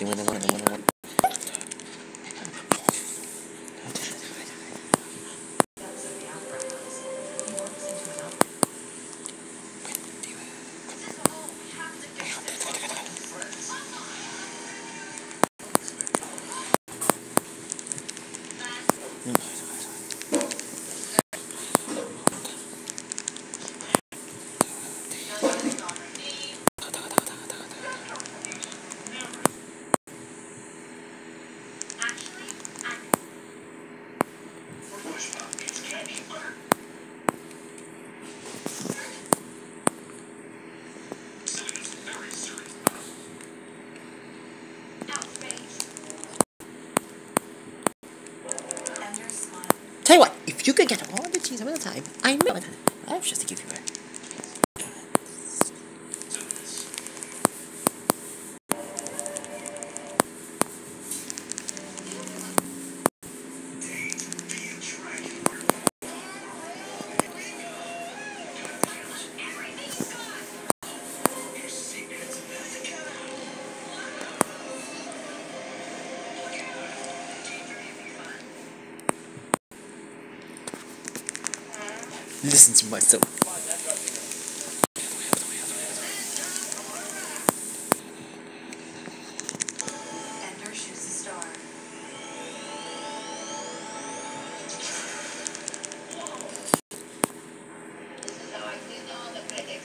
Tell you what, if you could get all the cheese all the time, I know it. I have just to give you a. Listen to myself. Ender shoots a star. This is how I win all the critics.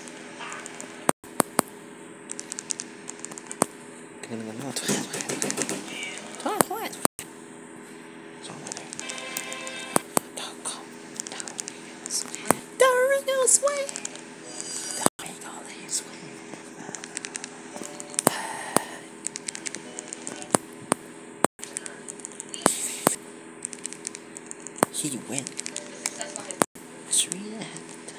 Sway. He win. Let's read that.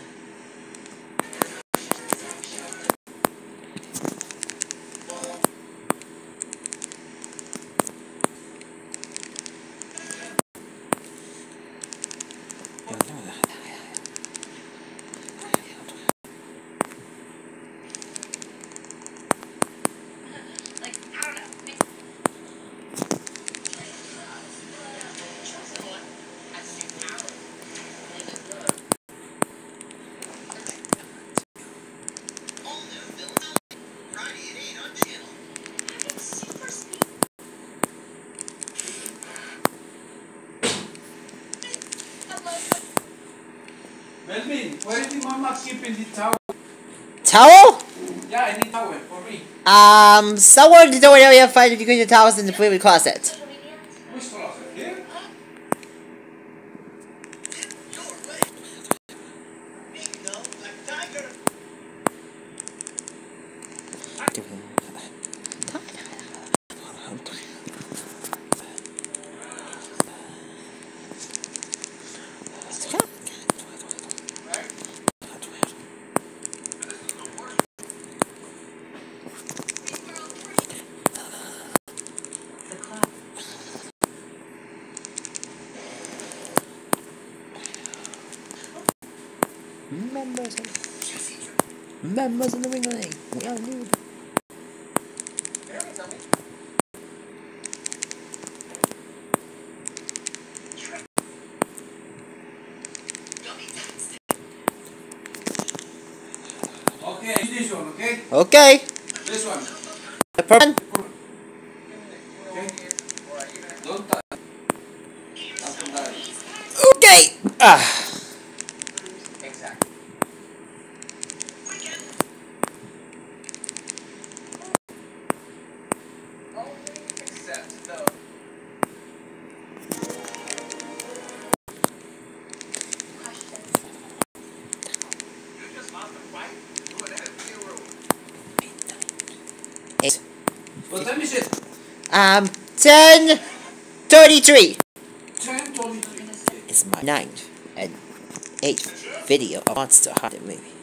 Melvin, where is the mama keeping the towel? Towel? Yeah, I need towel for me. Somewhere in the door area, find if you get your towels in the favorite closet. Which closet? Here? Members in the ring lane. We are new. Okay, this one, okay? Okay. This one. The purple. Okay? Don't touch. Okay. Exactly. Except though. You just lost the fight? You would have 0. 8. What time is it? 10:33. 10:23. It's my 9th and 8th video of Monster Hunter movie.